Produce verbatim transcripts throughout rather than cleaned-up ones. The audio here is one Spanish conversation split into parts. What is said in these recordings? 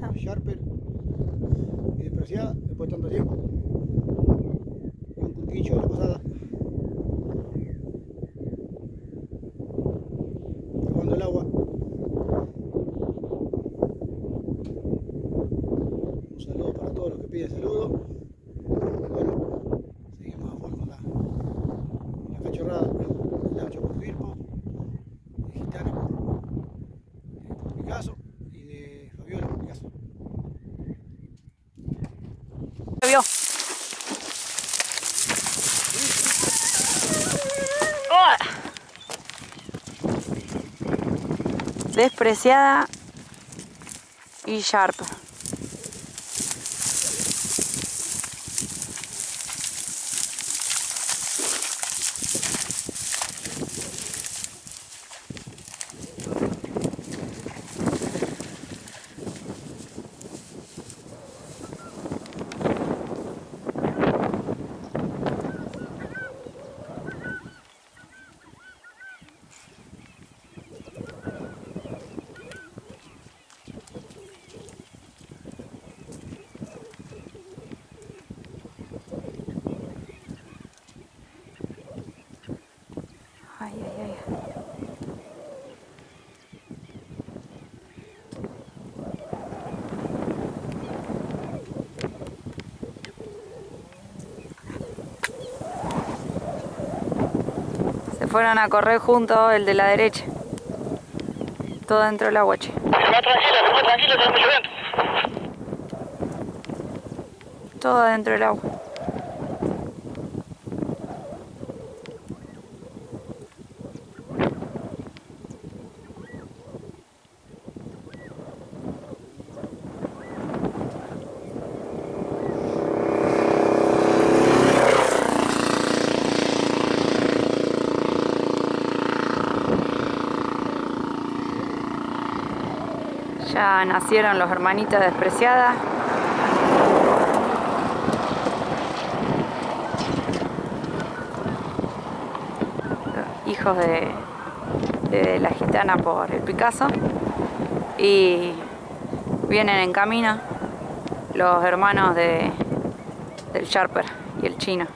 Ah. Sharper y despreciada después de tanto tiempo. Y un puntillo de la pasada. Probando el agua. Un saludo para todos los que piden saludo. Bueno, seguimos a full con la, con la cachorrada. El ancho por Firpo, de Gitana por, por Picasso y de Fabiola por Picasso. Vio. ¡Oh! Despreciada y Sharp. Ay, ay, ay. Se fueron a correr juntos el de la derecha. Todo dentro del agua, che. Se va tranquila, se va tranquila, se va mucho viento. Todo dentro del agua. Ya nacieron los hermanitos despreciadas. Hijos de, de la Gitana por el Picasso. Y vienen en camino los hermanos de, del Sharper y el chino.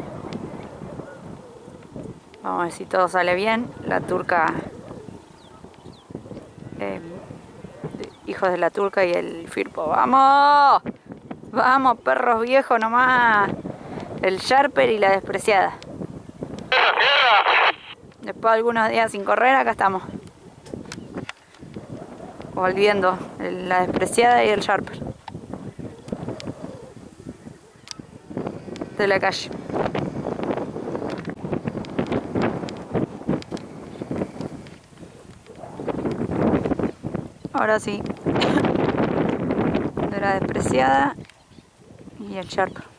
Vamos a ver si todo sale bien. La turca... Eh, hijos de la turca y el Firpo. ¡Vamos! ¡Vamos, perros viejos nomás! El Sharper y la despreciada. Después de algunos días sin correr, acá estamos. Volviendo, la despreciada y el Sharper. De la calle. Ahora sí. De la despreciada y el Sharper.